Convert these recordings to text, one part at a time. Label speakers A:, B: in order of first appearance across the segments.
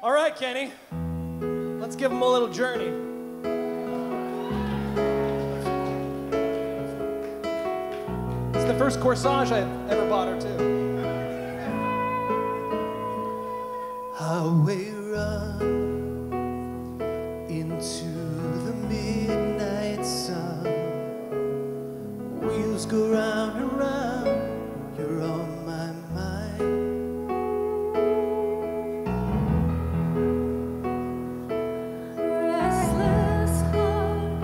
A: All right, Kenny. Let's give him a little journey. It's the first corsage I ever bought her, too.
B: Highway run into the midnight sun. Wheels go round and round, you're on my mind.
C: Restless heart,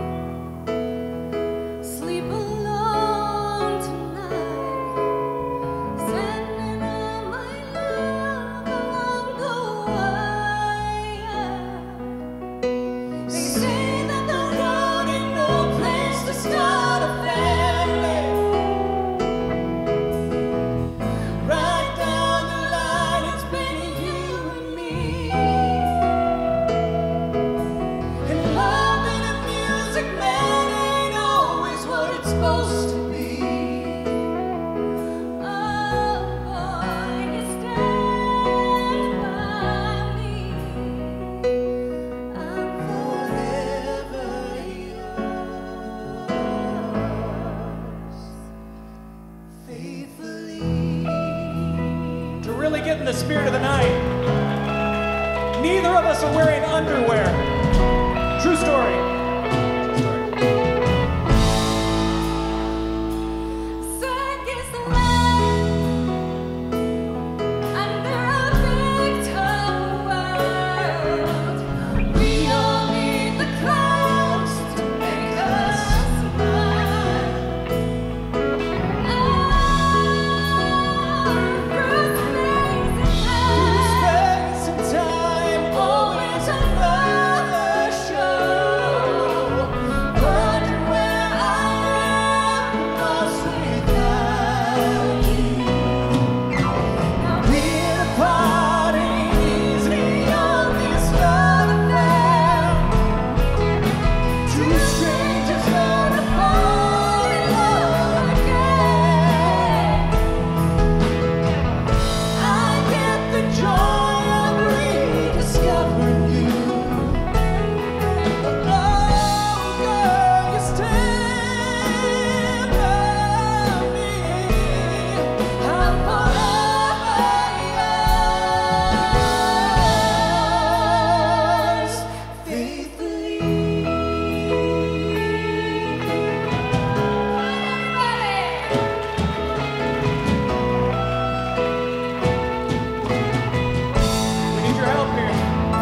C: sleep alone tonight. Sending all my love along the way. They say that the road ain't no place to start a family. Right down the line, it's been you and me. And love in a music man ain't always what it's supposed to be. Oh boy, you stand by me. I'm forever yours, faithfully.
A: To really get in the spirit of the night, neither of us are wearing underwear. True story.
C: Circus land under a big tall world. We all need the clouds to make us smile. Through space and time, always another show. Wondering where I am lost without you. Now being apart ain't easy on this love affair. Two strangers learn to fall in love again. I get the joy of rediscovering you. Oh, girl, you stand by me. I'm forever yours, faithfully.
A: We need your help here.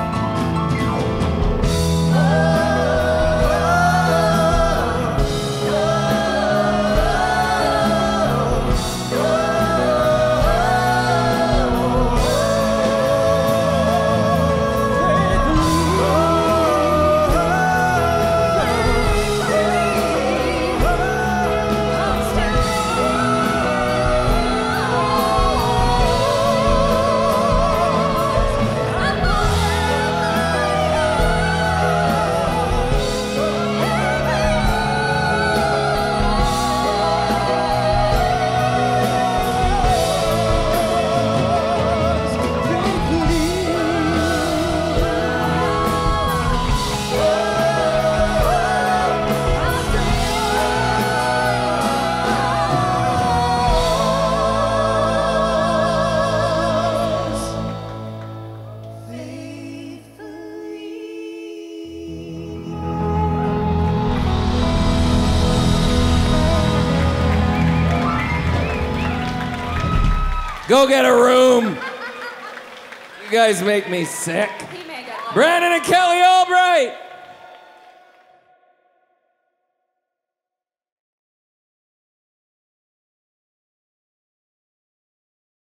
D: Go get a room. You guys make me sick.
C: He made it.
D: Brandon and Kelly Albright.